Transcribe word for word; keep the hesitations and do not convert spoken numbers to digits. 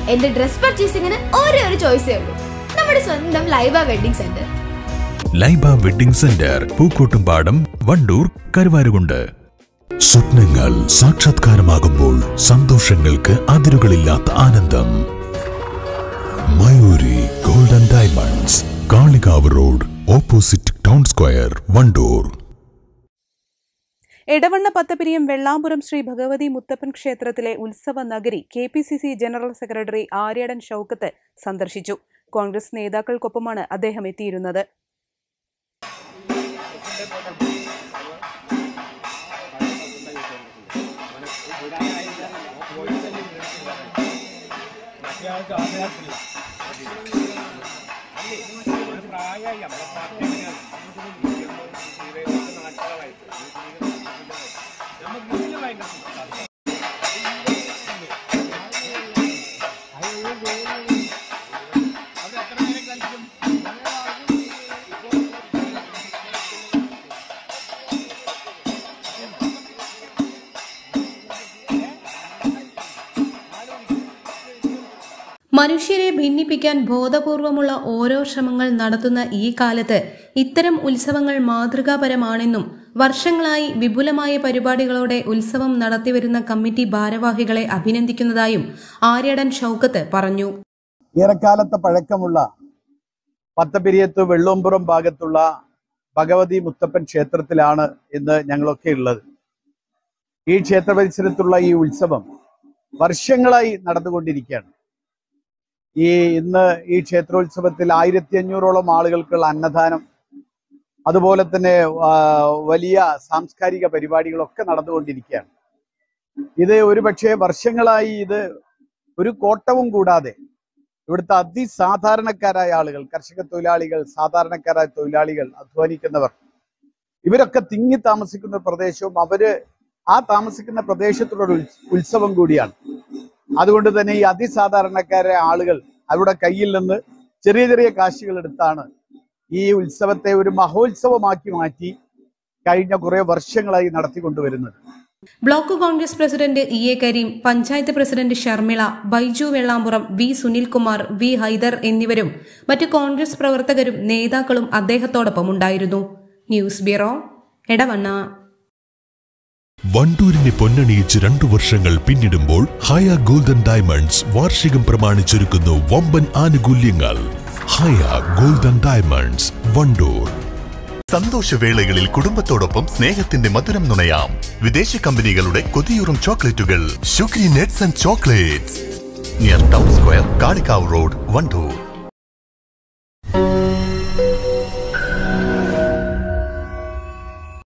എന്റെ ഡ്രസ് പർച്ചേസിംഗിന് ഒരേ ഒരു ചോയ്സേ ഉള്ളൂ, നമ്മുടെ സ്വന്തം Laiba wedding centre. Laiba wedding centre, Pookkottumpadam, Wandoor, Karuvarakundu. സ്വപ്നങ്ങൾ സാക്ഷാത്കാരമാകുമ്പോൾ സന്തോഷങ്ങൾക്ക് അതിരുകളില്ലാത്ത ആനന്ദം. Mayoori golden diamonds, Kalikavu road, opposite town square, Wandoor. Edavanna Pathappiriyam Vellambram Sri Bhagavathi Muthappan ക്ഷേത്രത്തിലെ ഉത്സവ നഗരി K P C C general secretary Aryadan Shoukath സന്ദർശിച്ചു. കോൺഗ്രസ് നേതാക്കൾക്കൊപ്പമാണ് അദ്ദേഹം എത്തിയിരുന്നത്. മനുഷ്യരെ ഭിന്നിപ്പിക്കാൻ ബോധപൂർവമുള്ള ഓരോ ശ്രമങ്ങൾ നടത്തുന്ന ഈ കാലത്ത് ഇത്തരം ഉത്സവങ്ങൾ മാതൃകാപരമാണെന്നും വർഷങ്ങളായി വിപുലമായ പരിപാടികളോടെ ഉത്സവം നടത്തിവരുന്ന കമ്മിറ്റി ഭാരവാഹികളെ അഭിനന്ദിക്കുന്നതായും ആര്യാടൻ ഷൗക്കത്ത് പറഞ്ഞു. ഏറെക്കാലത്തെ പഴക്കമുള്ള പത്തപിരിയത്ത് വെള്ളോമ്പുറം ഭാഗത്തുള്ള ഭഗവതി മുത്തപ്പൻ ക്ഷേത്രത്തിലാണ് ഇന്ന് ഞങ്ങളൊക്കെ ഉള്ളത്. ഈ ക്ഷേത്ര പരിസരത്തുള്ള ഈ ഉത്സവം വർഷങ്ങളായി നടന്നുകൊണ്ടിരിക്കുകയാണ്. ഈ ഇന്ന് ഈ ക്ഷേത്രോത്സവത്തിൽ ആയിരത്തി അഞ്ഞൂറോളം ആളുകൾക്കുള്ള അന്നദാനം, അതുപോലെ തന്നെ വലിയ സാംസ്കാരിക പരിപാടികളൊക്കെ നടന്നുകൊണ്ടിരിക്കുകയാണ്. ഇത് ഒരുപക്ഷെ വർഷങ്ങളായി ഇത് ഒരു കോട്ടവും കൂടാതെ ഇവിടുത്തെ അതിസാധാരണക്കാരായ ആളുകൾ, കർഷക തൊഴിലാളികൾ, സാധാരണക്കാരായ തൊഴിലാളികൾ, അധ്വാനിക്കുന്നവർ, ഇവരൊക്കെ തിങ്ങി താമസിക്കുന്ന പ്രദേശവും അവര് ആ താമസിക്കുന്ന പ്രദേശത്തുള്ള ഒരു ഉത്സവം കൂടിയാണ്. അതുകൊണ്ട് തന്നെ ഈ അതിസാധാരണക്കാരായ ആളുകൾ അവരുടെ കയ്യിൽ നിന്ന് ചെറിയ ചെറിയ കാശുകൾ എടുത്താണ് ഈ ഉത്സവത്തെ ഒരു മഹോത്സവമാക്കി മാറ്റി കഴിഞ്ഞ കുറെ വർഷങ്ങളായി നടത്തിക്കൊണ്ടുവരുന്നത്. Block Congress president E A Kareem, panchayat president Sharmila, Baiju Vellambram, V Sunilkumar, V Haidar എന്നിവരും മറ്റു കോൺഗ്രസ് പ്രവർത്തകരും നേതാക്കളും അദ്ദേഹത്തോടൊപ്പം ഉണ്ടായിരുന്നു. News bureau, Edavanna. വണ്ടൂരിനെ പൊന്നണിയിച്ച് രണ്ടു വർഷങ്ങൾ പിന്നിടുമ്പോൾ ഹയ ഗോൾഡൻ ഡയമണ്ട്സ് വാർഷികം പ്രമാണിച്ചൊരുക്കുന്നു വമ്പൻ ആനുകൂല്യങ്ങൾ. Haya golden diamonds, Wandoor. സന്തോഷവേളകളിൽ കുടുംബത്തോടൊപ്പം സ്നേഹത്തിന്റെ മധുരം നുണയാം. വിദേശ കമ്പനികളുടെ കൊതിയൂറും ചോക്ലേറ്റുകൾ, sugary nets and chocolates, near town square, Kalikavu road, Wandoor.